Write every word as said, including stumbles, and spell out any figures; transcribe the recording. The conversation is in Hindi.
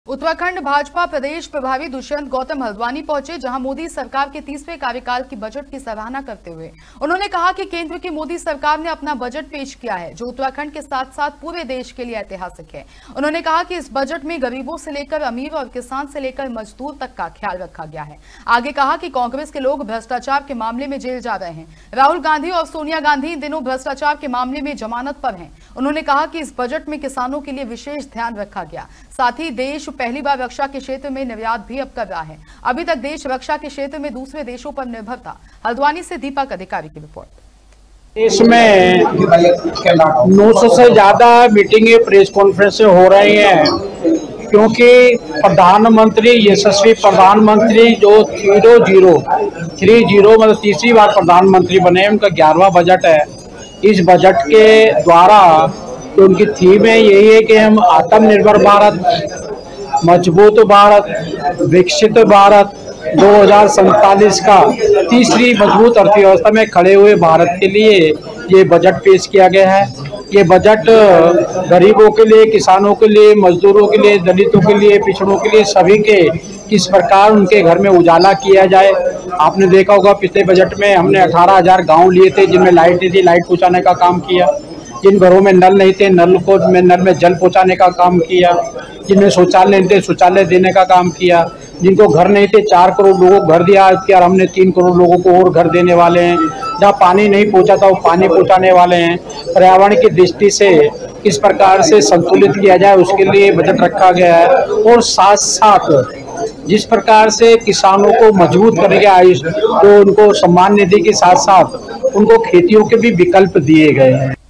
उत्तराखंड भाजपा प्रदेश प्रभारी दुष्यंत गौतम हल्द्वानी पहुंचे, जहां मोदी सरकार के तीसरे कार्यकाल की बजट की सराहना करते हुए उन्होंने कहा कि केंद्र की मोदी सरकार ने अपना बजट पेश किया है, जो उत्तराखंड के साथ साथ पूरे देश के लिए ऐतिहासिक है। उन्होंने कहा कि इस बजट में गरीबों से लेकर अमीर और किसान से लेकर मजदूर तक का ख्याल रखा गया है। आगे कहा कि कांग्रेस के लोग भ्रष्टाचार के मामले में जेल जा रहे हैं। राहुल गांधी और सोनिया गांधी इन दिनों भ्रष्टाचार के मामले में जमानत पर हैं। उन्होंने कहा कि इस बजट में किसानों के लिए विशेष ध्यान रखा गया। साथ ही देश पहली बार रक्षा के क्षेत्र में निर्यात भी अब कर रहा है। अभी तक देश रक्षा के क्षेत्र में दूसरे देशों पर निर्भर था। हल्द्वानी से दीपक अधिकारी की रिपोर्ट। देश में नौ सौ से ज्यादा मीटिंगें, प्रेस कॉन्फ्रेंस हो रही हैं, क्योंकि प्रधानमंत्री यशस्वी प्रधानमंत्री जो जीरो जीरो थ्री जीरो मतलब तीसरी बार प्रधानमंत्री बने, उनका ग्यारहवां बजट है। इस बजट के द्वारा तो उनकी थीम है यही है कि हम आत्मनिर्भर भारत, मजबूत भारत, विकसित भारत दो हज़ार सैंतालीस का तीसरी मजबूत अर्थव्यवस्था में खड़े हुए भारत के लिए ये बजट पेश किया गया है। ये बजट गरीबों के लिए, किसानों के लिए, मजदूरों के लिए, दलितों के लिए, पिछड़ों के लिए, सभी के किस प्रकार उनके घर में उजाला किया जाए। आपने देखा होगा पिछले बजट में हमने अठारह हजार गाँव लिए थे जिनमें लाइट नहीं थी, लाइट पहुँचाने का काम किया। जिन घरों में नल नहीं थे, नल को में नल में जल पहुँचाने का काम किया। जिनमें शौचालय नहीं थे, शौचालय देने का काम किया। जिनको घर नहीं थे, चार करोड़ लोगों को घर दिया और हमने तीन करोड़ लोगों को और घर देने वाले हैं। जहाँ पानी नहीं पहुँचा था वो पानी पहुँचाने वाले हैं। पर्यावरण की दृष्टि से किस प्रकार से संतुलित किया जाए उसके लिए बजट रखा गया है। और साथ साथ जिस प्रकार से किसानों को मजबूत करने के आयुष तो उनको सम्मान निधि के साथ साथ उनको खेतियों के भी विकल्प दिए गए हैं।